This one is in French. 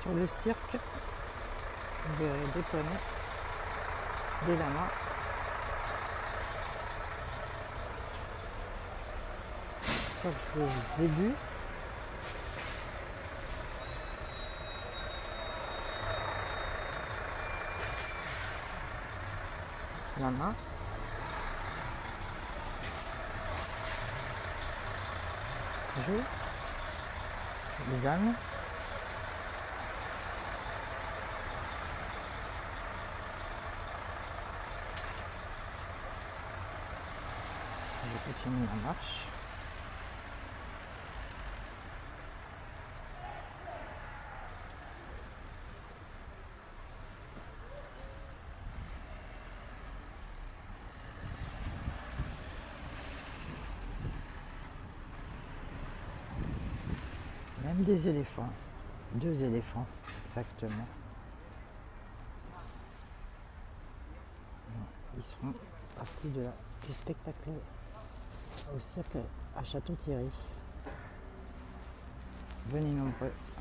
sur le cirque, vous verrez des poneys, des lamas. Ça, je vous ai vu. Lama. Les ânes. Je continue la marche. Même des éléphants, 2 éléphants exactement. Ils seront partis du spectacle au cirque à Château-Thierry. Venez nombreux.